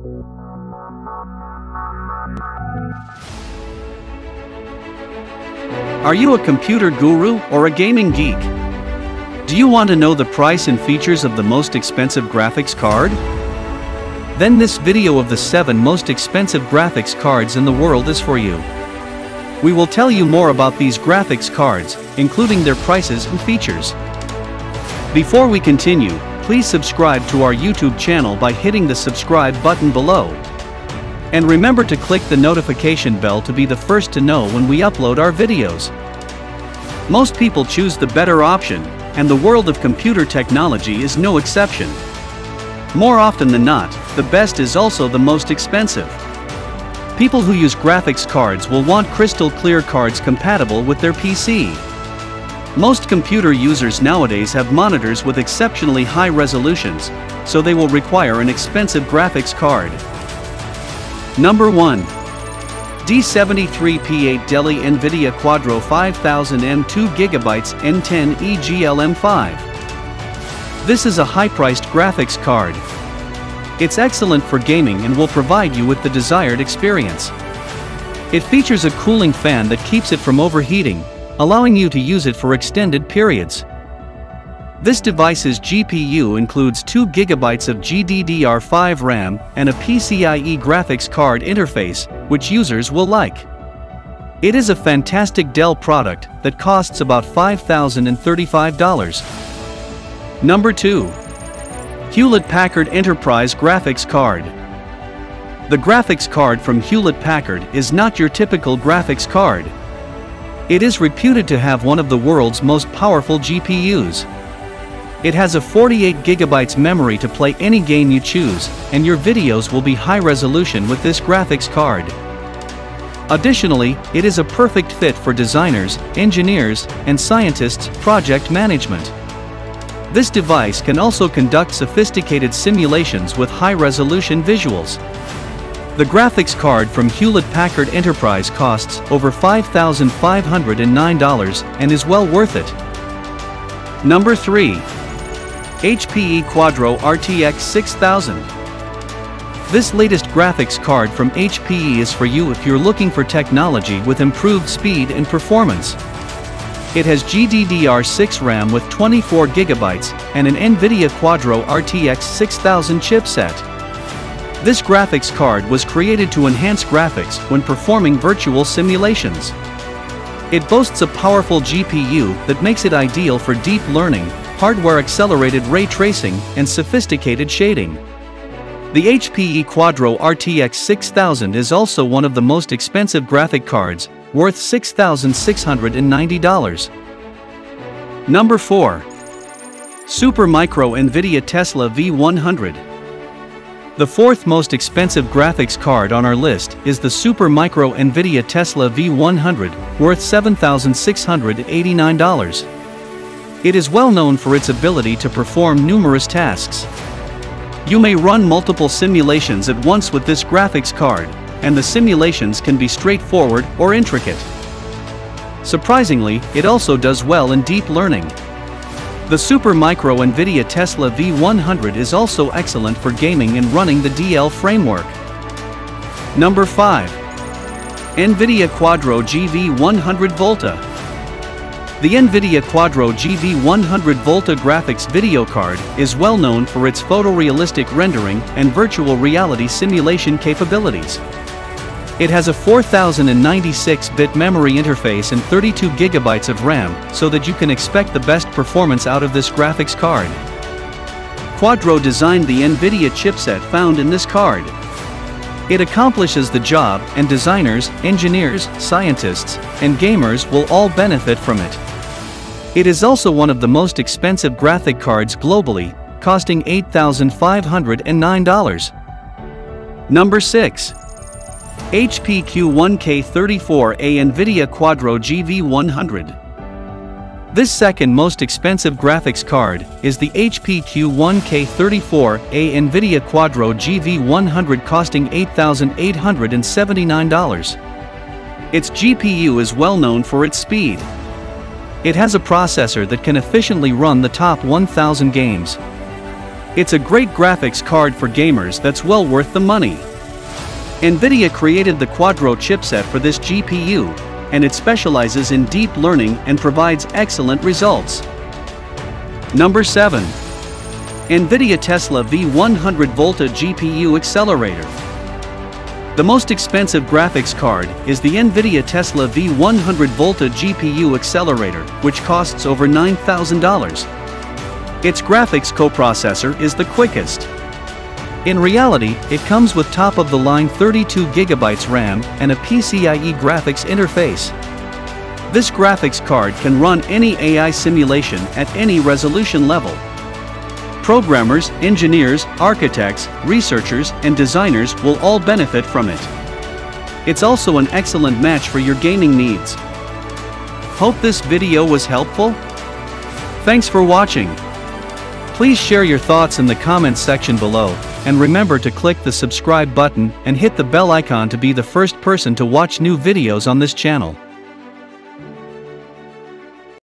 Are you a computer guru or a gaming geek? Do you want to know the price and features of the most expensive graphics card? Then this video of the 7 most expensive graphics cards in the world is for you. We will tell you more about these graphics cards, including their prices and features. Before we continue, please subscribe to our YouTube channel by hitting the subscribe button below. And remember to click the notification bell to be the first to know when we upload our videos. Most people choose the better option, and the world of computer technology is no exception. More often than not, the best is also the most expensive. People who use graphics cards will want crystal clear cards compatible with their PC. Most computer users nowadays have monitors with exceptionally high resolutions, so they will require an expensive graphics card. Number 1. D73P8 Dell NVIDIA Quadro 5000M 2GB N10 EGLM5. This is a high-priced graphics card. It's excellent for gaming and will provide you with the desired experience. It features a cooling fan that keeps it from overheating, allowing you to use it for extended periods. This device's GPU includes 2 GB of GDDR5 RAM and a PCIe graphics card interface, which users will like. It is a fantastic Dell product that costs about $5,035. Number 2. Hewlett-Packard Enterprise Graphics Card. The graphics card from Hewlett-Packard is not your typical graphics card. It is reputed to have one of the world's most powerful GPUs. It has a 48 GB memory to play any game you choose, and your videos will be high resolution with this graphics card. Additionally, it is a perfect fit for designers, engineers, and scientists' project management. This device can also conduct sophisticated simulations with high-resolution visuals. The graphics card from Hewlett-Packard Enterprise costs over $5,509 and is well worth it. Number 3. HPE Quadro RTX 6000. This latest graphics card from HPE is for you if you're looking for technology with improved speed and performance. It has GDDR6 RAM with 24 GB and an NVIDIA Quadro RTX 6000 chipset. This graphics card was created to enhance graphics when performing virtual simulations. It boasts a powerful GPU that makes it ideal for deep learning, hardware-accelerated ray tracing, and sophisticated shading. The HPE Quadro RTX 6000 is also one of the most expensive graphic cards, worth $6,690. Number 4. Supermicro NVIDIA Tesla V100. The fourth most expensive graphics card on our list is the Supermicro NVIDIA Tesla V100, worth $7,689. It is well known for its ability to perform numerous tasks. You may run multiple simulations at once with this graphics card, and the simulations can be straightforward or intricate. Surprisingly, it also does well in deep learning. The Supermicro NVIDIA Tesla V100 is also excellent for gaming and running the DL framework. Number 5. NVIDIA Quadro GV100 Volta. The NVIDIA Quadro GV100 Volta graphics video card is well known for its photorealistic rendering and virtual reality simulation capabilities. It has a 4096-bit memory interface and 32 GB of RAM, so that you can expect the best performance out of this graphics card. Quadro designed the NVIDIA chipset found in this card. It accomplishes the job, and designers, engineers, scientists, and gamers will all benefit from it. It is also one of the most expensive graphic cards globally, costing $8,509. Number 6. HP Q1K34A NVIDIA Quadro GV100. This second most expensive graphics card is the HP Q1K34A NVIDIA Quadro GV100, costing $8,879. Its GPU is well known for its speed. It has a processor that can efficiently run the top 1,000 games. It's a great graphics card for gamers that's well worth the money. NVIDIA created the Quadro chipset for this GPU, and it specializes in deep learning and provides excellent results. Number 7. NVIDIA Tesla V100 Volta GPU Accelerator. The most expensive graphics card is the NVIDIA Tesla V100 Volta GPU Accelerator, which costs over $9,000. Its graphics coprocessor is the quickest. In reality, it comes with top-of-the-line 32GB RAM and a PCIe graphics interface. This graphics card can run any AI simulation at any resolution level. Programmers, engineers, architects, researchers, and designers will all benefit from it. It's also an excellent match for your gaming needs. Hope this video was helpful. Thanks for watching. Please share your thoughts in the comments section below, and remember to click the subscribe button and hit the bell icon to be the first person to watch new videos on this channel.